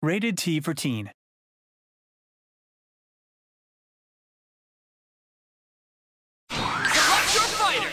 Rated T for teen. Select your fighter!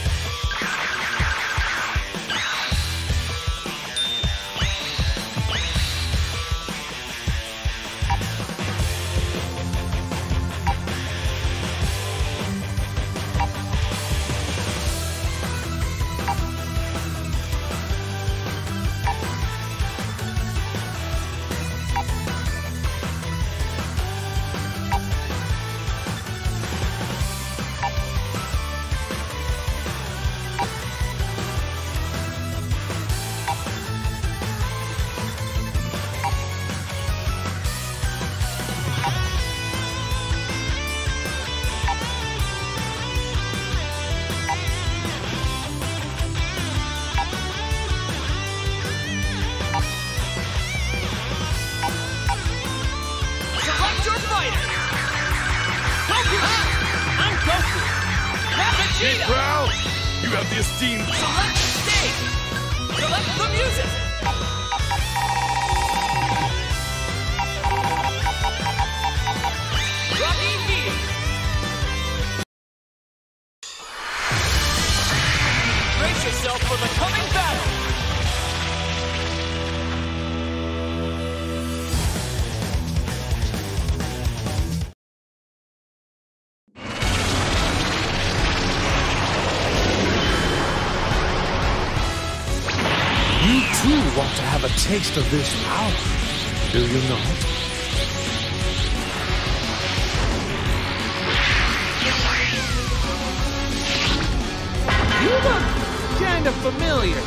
Well, you have the esteemed. Select stage! Select the music! Rocky Beat! Brace yourself for the coming battle! You too want to have a taste of this power, do you not? You look kind of familiar.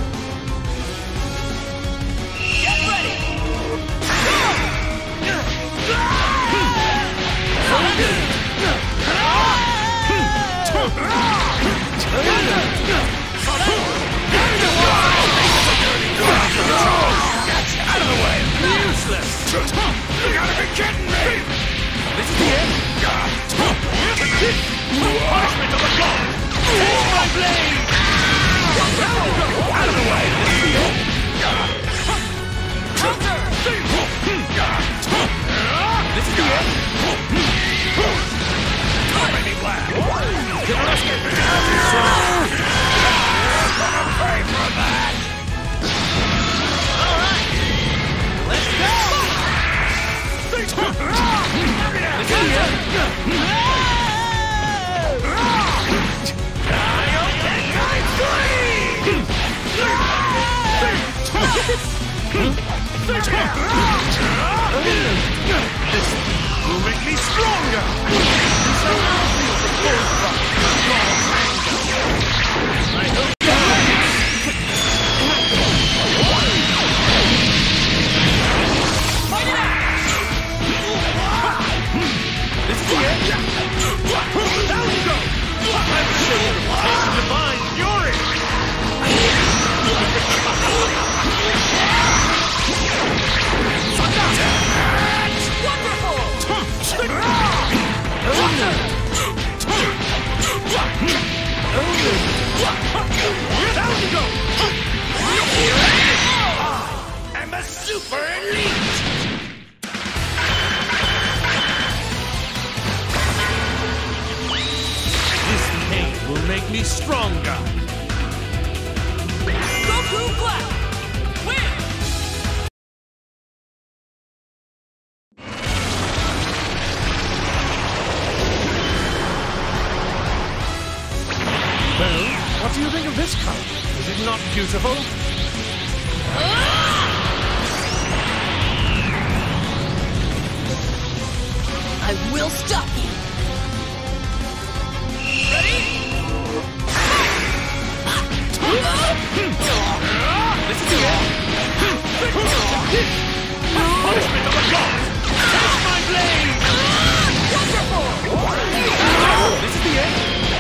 Get ready! Out of the way! Useless! You gotta be kidding me! This is the end! Punishment of the gods! Take my blade! Out of the way! This is the end! Counter! This is the end! Make me laugh! Let's get down here! Pray for that! Let's go! This will make me stronger! I hope this is the end! Down you go! I'm sure you can taste the divine fury! Wonderful! Down you go! I'm a super elite! This pain will make me stronger! Goku Black! Win! Well, what do you think of this color? Is it not beautiful? I will stop you! Ready? This is the end! Punishment of the gods! Take my blade! Wonderful! This is the end!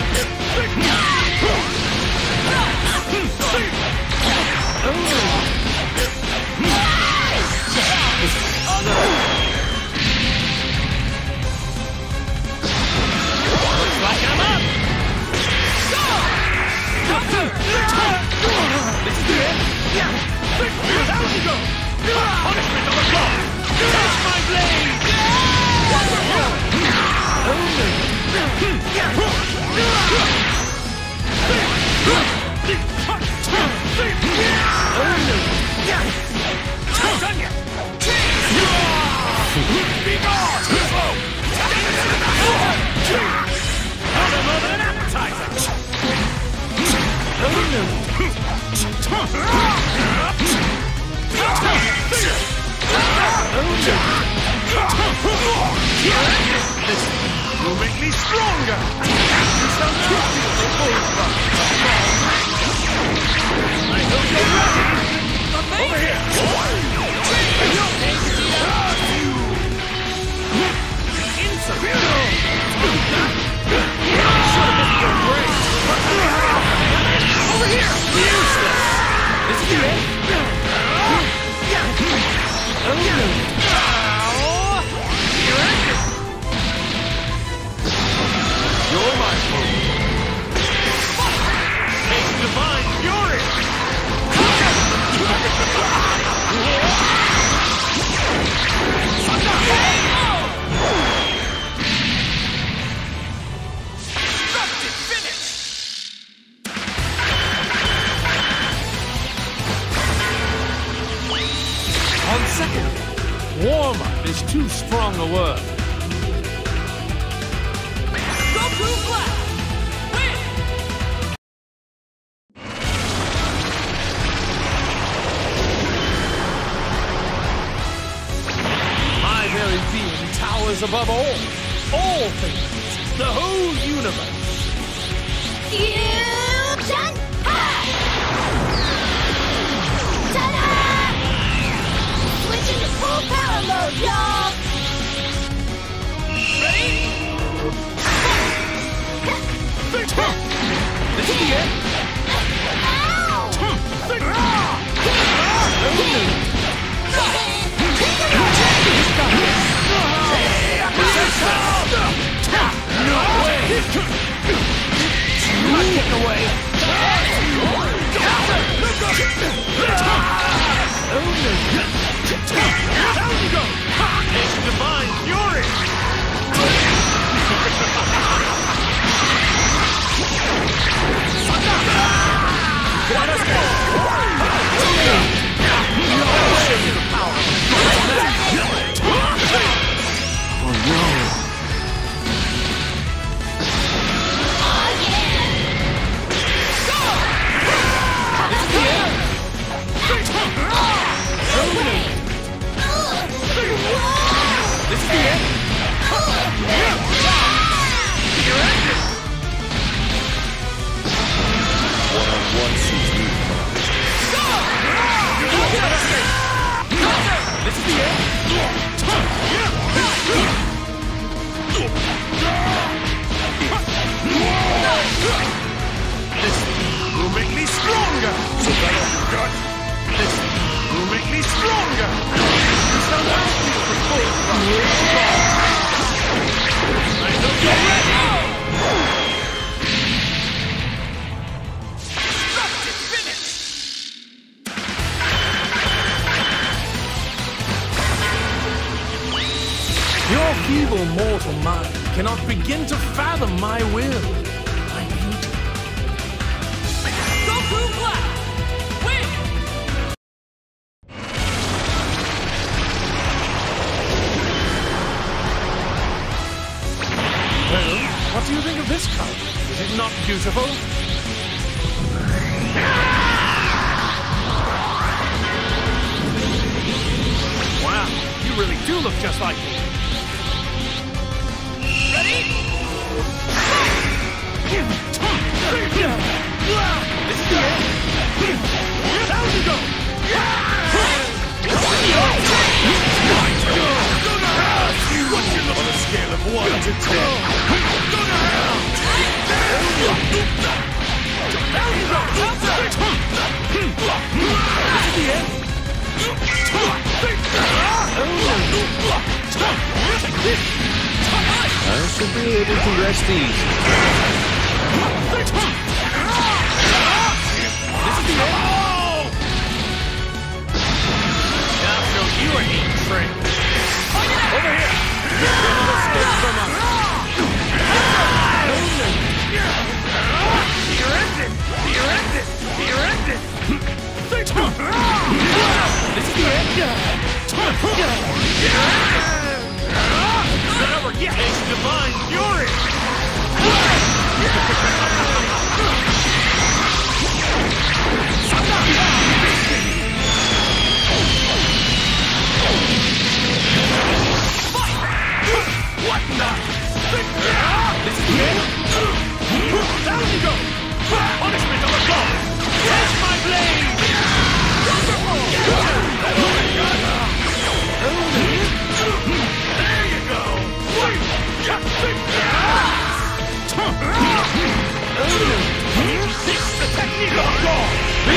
Looks like I'm up! Go! This is the end! Down you go! Punishment of the gods! Touch my blade! Be gone! Nothing more than an appetizer! This will make me stronger! You shall not feel the full from. I hope you're ready! Over here! Insolent! Should have been your brain! Over here! Useless! This is the end? You're my fool! Take divine fury! On second, warm-up is too strong a word. Goku Black! Win! My very being towers above all things, the whole universe. Fusion! Ha! Ta-da! Switch into full power mode, y'all! Ready? This is the end. Ow! No way! You're not getting away! Down you go! It's divine fury! This is the end. One-on-one suits me. This is the end. This will make me stronger! So that all you got? This will make me stronger! You shall not feel the full power. I know you're ready! Your feeble mortal mind cannot begin to fathom my will, my beauty. Goku Black! Win! Well, what do you think of this color? Is it not beautiful? Wow, you really do look just like me. Ready? This is the end. Down you go! On a scale of 1 to 10. I should be able to rest easy. This is the end. Now show you a neat trick. Over here! You cannot escape from us! You're ended! You're ended! You're ended! This is the end! Not over yet! Take divine fury! What the? This is the end! Down you go! Punishment of the gods! Catch my blade! Wonderful! There you go! This is the technique of God!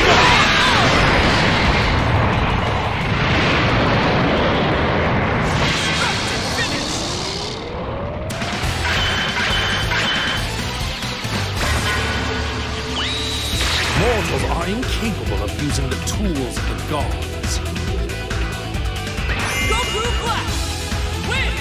Mortals are incapable of using the tools of the gods. Goku Black! Win!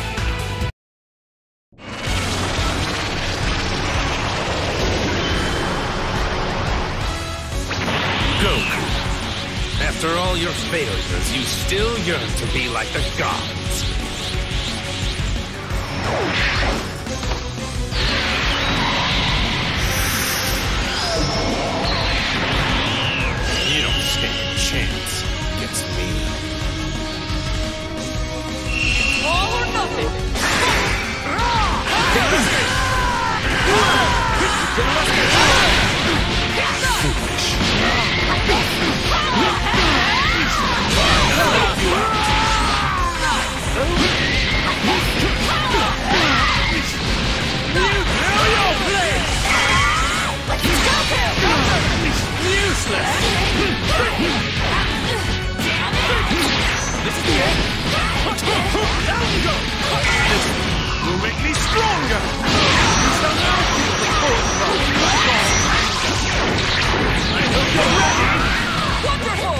Goku, after all your failures, you still yearn to be like the gods. You don't stand a chance against me. All or nothing! Foolish. Useless. This is the end. Down you go! This will make me stronger! You shall now feel the full power of God! I hope you're ready! Wonderful!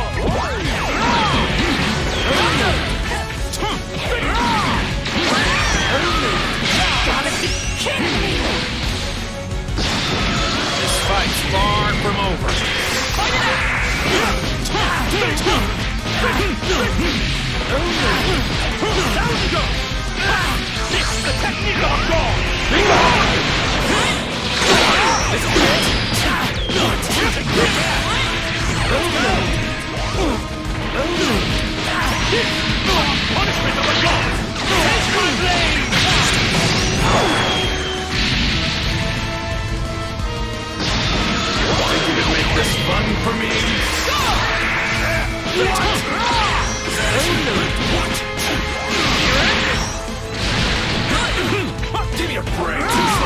Gotta be kidding me! This fight's far from over. Down you go! This is the technique of God! This is it. Punishment of the gods! Take my blade! Think you could make this fun for me? Give me a break!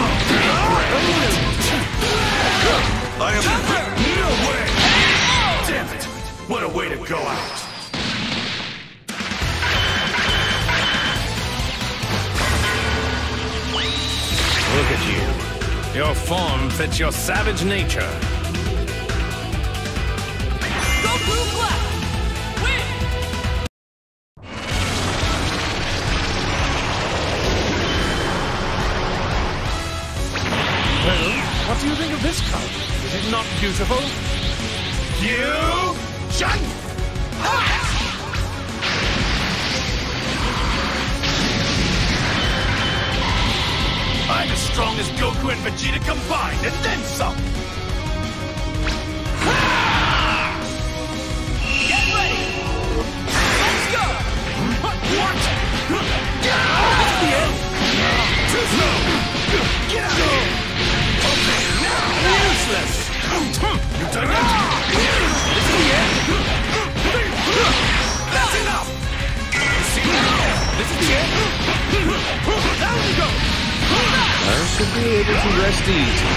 I am... No way! Damn it! What a way to go out! Look at you. Your form fits your savage nature. Goku Black! Win! Well, what do you think of this color? Is it not beautiful? You... Shun! I'm as strong as Goku and Vegeta combined, and then some! Get ready! Let's go! What? This is the end! Too slow! Get out of here! Okay, now! Useless! You done it? This is the end! That's enough! See? This is the end! Down you go! I should be able to rest easy.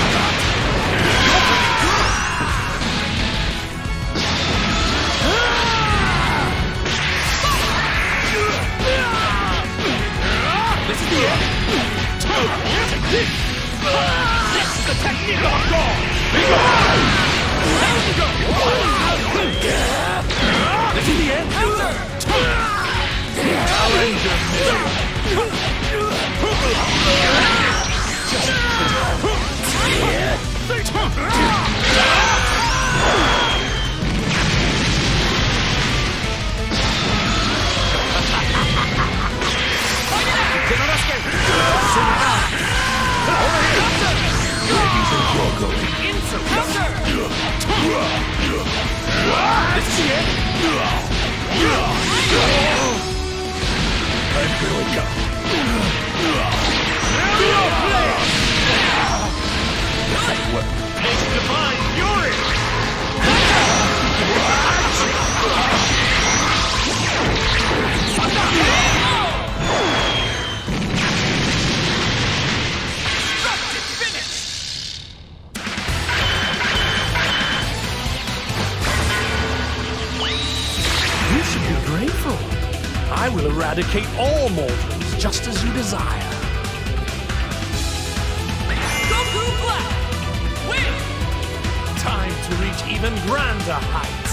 This is the end! This is the technique of God! Down you go! This is the end! You should be grateful. I will eradicate all mortals just as you desire. Goku Black! Win! Time to reach even grander heights.